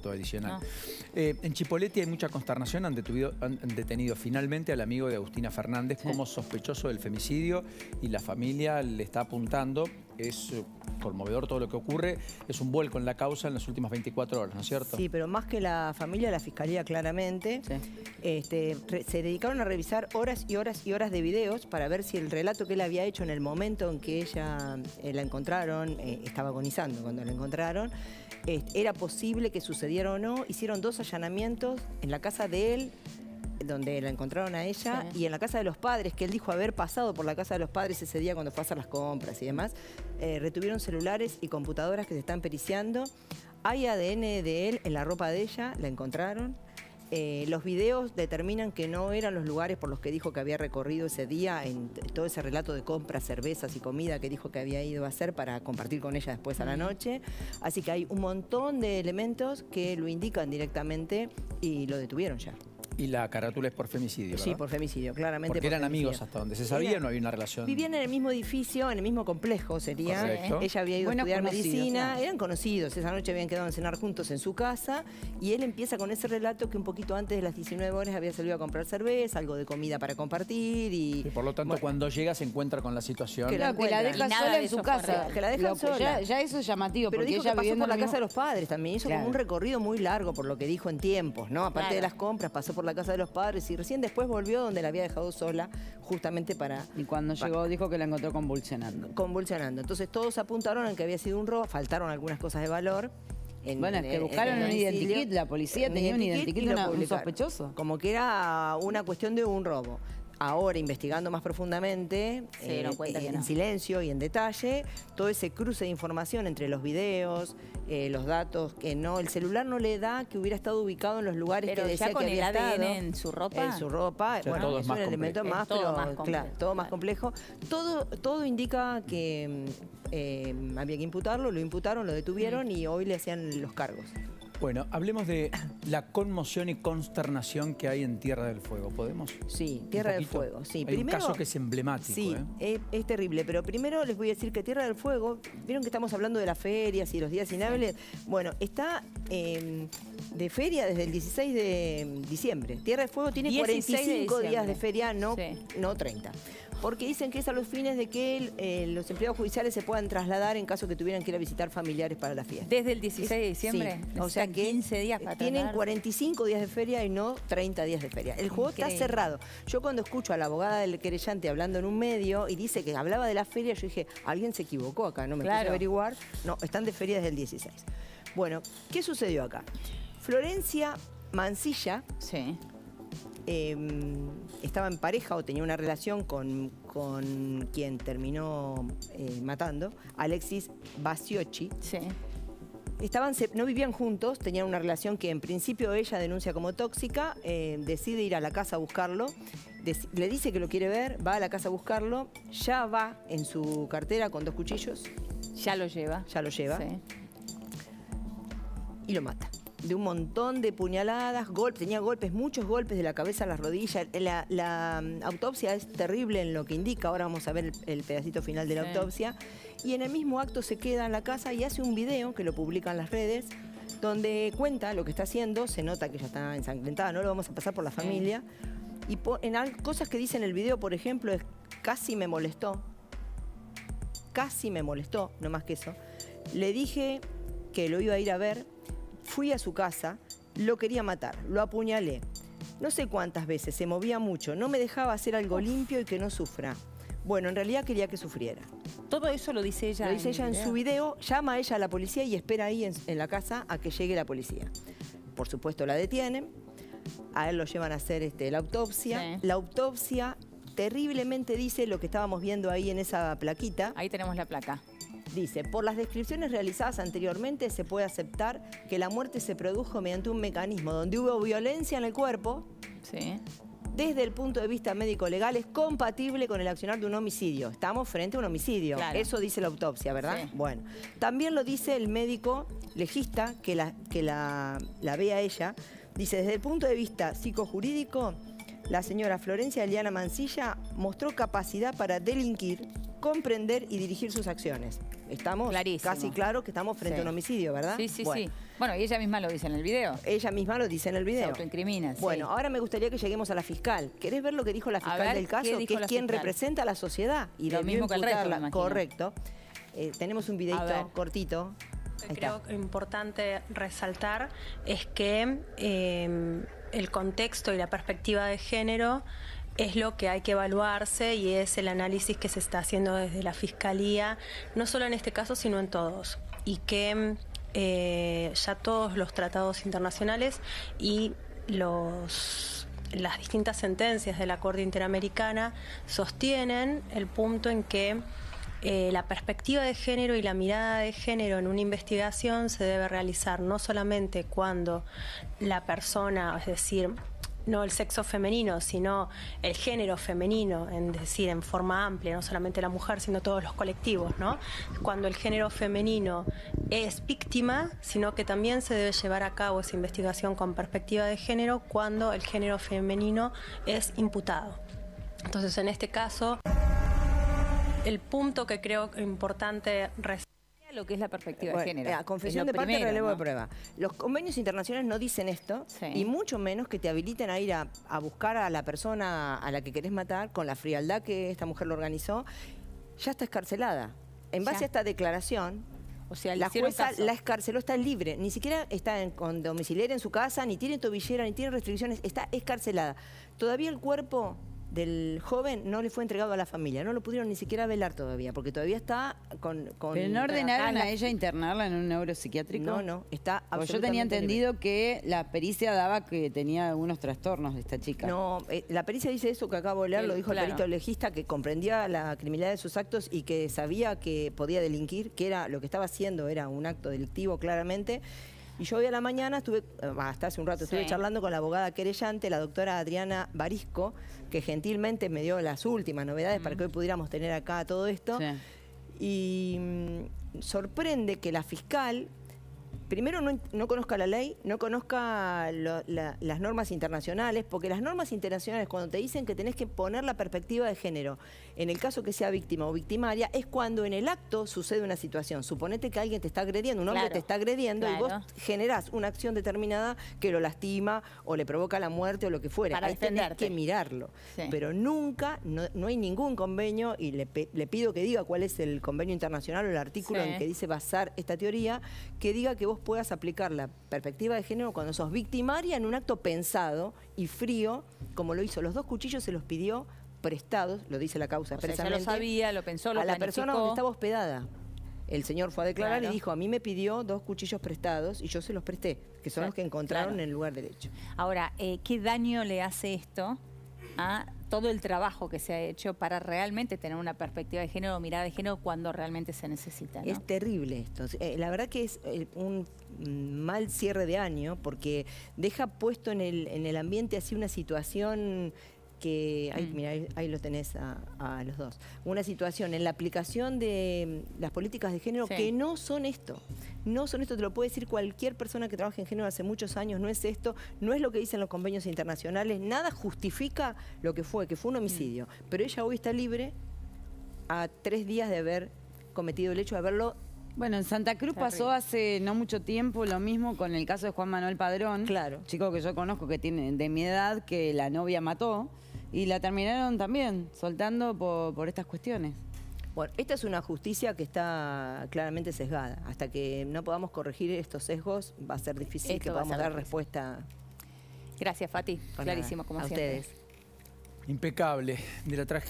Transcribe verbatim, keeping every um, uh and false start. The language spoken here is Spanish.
dato adicional. No. Eh, en Chipoleti hay mucha consternación. Han detenido, han detenido finalmente al amigo de Agustina Fernández sí. como sospechoso del femicidio y la familia le está apuntando. Es eh, conmovedor todo lo que ocurre. Es un vuelco en la causa en las últimas veinticuatro horas, ¿no es cierto? Sí, pero más que la familia, la fiscalía claramente sí. este, re, se dedicaron a revisar horas y horas y horas de videos para ver si el relato que él había hecho en el momento en que ella eh, la encontraron, eh, estaba agonizando cuando la encontraron, eh, era posible que sucediera o no. Hicieron dos allanamientos en la casa de él, donde la encontraron a ella, sí. y en la casa de los padres, que él dijo haber pasado por la casa de los padres ese día cuando fue a hacer las compras y demás. Eh, retuvieron celulares y computadoras que se están periciando. Hay A D N de él en la ropa de ella, la encontraron. Eh, los videos determinan que no eran los lugares por los que dijo que había recorrido ese día, en todo ese relato de compras, cervezas y comida que dijo que había ido a hacer para compartir con ella después a la noche. Así que hay un montón de elementos que lo indican directamente y lo detuvieron ya. Y la carátula es por femicidio, ¿verdad? Sí, por femicidio, claramente. Porque por eran femicidio. amigos hasta donde se sabía, Era, no había una relación. Vivían en el mismo edificio, en el mismo complejo sería. Correcto. Ella había ido Buenos a estudiar medicina, claro. eran conocidos. Esa noche habían quedado a cenar juntos en su casa y él empieza con ese relato que un poquito antes de las diecinueve horas había salido a comprar cerveza, algo de comida para compartir y... y por lo tanto, bueno, cuando llega se encuentra con la situación. Que la, que la deja sola en su casa. Que la deja lo, sola. Ya, ya eso es llamativo. Pero porque dijo ella que pasó por la mismo... casa de los padres también. Hizo claro. como un recorrido muy largo por lo que dijo en tiempos, ¿no? Aparte claro. de las compras, pasó por la casa de los padres y recién después volvió donde la había dejado sola, justamente para... Y cuando para, llegó dijo que la encontró convulsionando. Convulsionando. Entonces todos apuntaron en que había sido un robo, faltaron algunas cosas de valor. En, bueno, es que en, buscaron en un identikit, la policía tenía un identikit de un sospechoso. Como que era una cuestión de un robo. Ahora, investigando más profundamente, sí, eh, no en no. silencio y en detalle, todo ese cruce de información entre los videos, eh, los datos, que no, el celular no le da que hubiera estado ubicado en los lugares pero que decía ya con que había el A D N estado. En su ropa. En su ropa, ya bueno, todo es, es más un elemento complejo. más, todo pero más complejo, claro, todo más claro. complejo. Todo, todo indica que eh, había que imputarlo, lo imputaron, lo detuvieron mm. y hoy le hacían los cargos. Bueno, hablemos de la conmoción y consternación que hay en Tierra del Fuego. ¿Podemos? Sí, Tierra del Fuego. Sí. Hay primero, un caso que es emblemático. Sí, ¿eh? es, es terrible. Pero primero les voy a decir que Tierra del Fuego, vieron que estamos hablando de las ferias y los días inhábiles. Sí. Bueno, está eh, de feria desde el dieciséis de diciembre. Tierra del Fuego tiene cuarenta y cinco de días de feria, no, sí. no treinta. Porque dicen que es a los fines de que el, eh, los empleados judiciales se puedan trasladar en caso que tuvieran que ir a visitar familiares para la fiesta. ¿Desde el dieciséis de diciembre? Sí. O sea que quince días para tienen trasladar. cuarenta y cinco días de feria y no treinta días de feria. El juego Increíble. Está cerrado. Yo cuando escucho a la abogada del querellante hablando en un medio y dice que hablaba de la feria, yo dije, alguien se equivocó acá, no me claro. puse a averiguar. No, están de feria desde el dieciséis. Bueno, ¿qué sucedió acá? Florencia Mancilla... Sí. Eh, estaba en pareja o tenía una relación con, con quien terminó eh, matando, Alexis Basiocchi. Sí. Estaban, no vivían juntos, tenían una relación que en principio ella denuncia como tóxica, eh, decide ir a la casa a buscarlo, le dice que lo quiere ver, va a la casa a buscarlo, ya va en su cartera con dos cuchillos. Ya lo lleva. Ya lo lleva. Sí. Y lo mata. De un montón de puñaladas, golpes, tenía golpes, muchos golpes de la cabeza a las rodillas. La, la um, autopsia es terrible en lo que indica, ahora vamos a ver el, el pedacito final de la sí. autopsia. Y en el mismo acto se queda en la casa y hace un video que lo publica en las redes, donde cuenta lo que está haciendo, se nota que ella está ensangrentada, no lo vamos a pasar por la sí. familia. Y po, en al, cosas que dice en el video, por ejemplo, es casi me molestó, casi me molestó, no más que eso. Le dije que lo iba a ir a ver. Fui a su casa, lo quería matar, lo apuñalé. No sé cuántas veces, se movía mucho, no me dejaba hacer algo Uf. limpio y que no sufra. Bueno, en realidad quería que sufriera. Todo eso lo dice ella. Lo dice ella en su video, llama a ella a la policía y espera ahí en, en la casa a que llegue la policía. Por supuesto la detienen, a él lo llevan a hacer este, la autopsia. Sí. La autopsia terriblemente dice lo que estábamos viendo ahí en esa plaquita. Ahí tenemos la placa. Dice, por las descripciones realizadas anteriormente se puede aceptar que la muerte se produjo mediante un mecanismo donde hubo violencia en el cuerpo. Sí. Desde el punto de vista médico-legal es compatible con el accionar de un homicidio. Estamos frente a un homicidio. Claro. Eso dice la autopsia, ¿verdad? Sí. Bueno, también lo dice el médico legista que la, que la, la ve a ella. Dice, desde el punto de vista psicojurídico, la señora Florencia Eliana Mancilla mostró capacidad para delinquir, comprender y dirigir sus acciones. Estamos Clarísimo. casi claro que estamos frente sí. a un homicidio, ¿verdad? Sí, sí, bueno. sí. Bueno, y ella misma lo dice en el video. Ella misma lo dice en el video. Se autoincrimina, sí. Bueno, ahora me gustaría que lleguemos a la fiscal. ¿Querés ver lo que dijo la fiscal ver, del caso? ¿qué Que dijo es la quien fiscal? representa a la sociedad. Y Lo debió mismo que el resto, imputarla. me imagino. Correcto. Eh, tenemos un videito cortito. Ahí Creo está. que importante resaltar es que eh, el contexto y la perspectiva de género es lo que hay que evaluarse y es el análisis que se está haciendo desde la Fiscalía, no solo en este caso, sino en todos. Y que eh, ya todos los tratados internacionales y los, las distintas sentencias de la Corte Interamericana sostienen el punto en que Eh, la perspectiva de género y la mirada de género en una investigación se debe realizar no solamente cuando la persona, es decir, no el sexo femenino, sino el género femenino, en decir, en forma amplia, no solamente la mujer, sino todos los colectivos, ¿no? Cuando el género femenino es víctima, sino que también se debe llevar a cabo esa investigación con perspectiva de género cuando el género femenino es imputado. Entonces, en este caso, el punto que creo importante resaltar lo que es la perspectiva Bueno, de género. A confesión Es lo de parte, primero, relevo ¿no? de prueba. Los convenios internacionales no dicen esto, Sí. y mucho menos que te habiliten a ir a, a buscar a la persona a la que querés matar con la frialdad que esta mujer lo organizó. Ya está escarcelada. En base Ya. a esta declaración, O sea, le la hicieron jueza caso. la escarceló, está libre. Ni siquiera está en, con domiciliaria en su casa, ni tiene tobillera, ni tiene restricciones. Está escarcelada. Todavía el cuerpo del joven no le fue entregado a la familia. No lo pudieron ni siquiera velar todavía, porque todavía está con... con Pero no ordenaron la- a ella internarla en un neuropsiquiátrico. No, no, está Porque yo tenía absolutamente entendido que la pericia daba que tenía algunos trastornos de esta chica. No, eh, la pericia dice eso que acabo de leer, El- lo dijo claro. el perito legista, que comprendía la criminalidad de sus actos y que sabía que podía delinquir, que era lo que estaba haciendo era un acto delictivo claramente. Y yo hoy a la mañana estuve, eh, hasta hace un rato, estuve Sí. charlando con la abogada querellante, la doctora Adriana Barisco, que gentilmente me dio las últimas novedades para que hoy pudiéramos tener acá todo esto. Sí. Y mm, sorprende que la fiscal, primero, no, no conozca la ley, no conozca lo- la- las normas internacionales, porque las normas internacionales, cuando te dicen que tenés que poner la perspectiva de género, en el caso que sea víctima o victimaria, es cuando en el acto sucede una situación. Suponete que alguien te está agrediendo, un hombre Claro, te está agrediendo y claro. vos generás una acción determinada que lo lastima o le provoca la muerte o lo que fuera. Para Ahí tenés defenderte. que mirarlo. Sí. Pero nunca, no, no hay ningún convenio, y le, pe- le pido que diga cuál es el convenio internacional o el artículo Sí. en que dice basar esta teoría, que diga que vos puedas aplicar la perspectiva de género cuando sos victimaria en un acto pensado y frío, como lo hizo. Los dos cuchillos se los pidió prestados, lo dice la causa O sea, ya expresamente, lo sabía, lo pensó, lo a la persona donde planificó. estaba hospedada. El señor fue a declarar Claro. y dijo, a mí me pidió dos cuchillos prestados y yo se los presté, que son Claro, los que encontraron claro. en el lugar del hecho. Ahora, eh, ¿qué daño le hace esto a todo el trabajo que se ha hecho para realmente tener una perspectiva de género o mirada de género cuando realmente se necesita, ¿no? Es terrible esto. Eh, la verdad que es eh, un mm, mal cierre de año porque deja puesto en el, en el ambiente así una situación que, ay, Mm. mira, ahí, ahí lo tenés a, a los dos, una situación en la aplicación de mm, las políticas de género Sí. que no son esto, no son esto, te lo puede decir cualquier persona que trabaje en género hace muchos años, no es esto, no es lo que dicen los convenios internacionales, nada justifica lo que fue, que fue un homicidio, Mm. pero ella hoy está libre a tres días de haber cometido el hecho de haberlo. Bueno, en Santa Cruz Terrible. pasó hace no mucho tiempo lo mismo con el caso de Juan Manuel Padrón. Claro. Chico que yo conozco que tiene de mi edad, que la novia mató y la terminaron también soltando por, por estas cuestiones. Bueno, esta es una justicia que está claramente sesgada. Hasta que no podamos corregir estos sesgos, va a ser difícil Esto que va a podamos ser dar difícil. respuesta. Gracias, Fati. Pues Clarísimo, nada, como a siempre. ustedes. Impecable de la tragedia.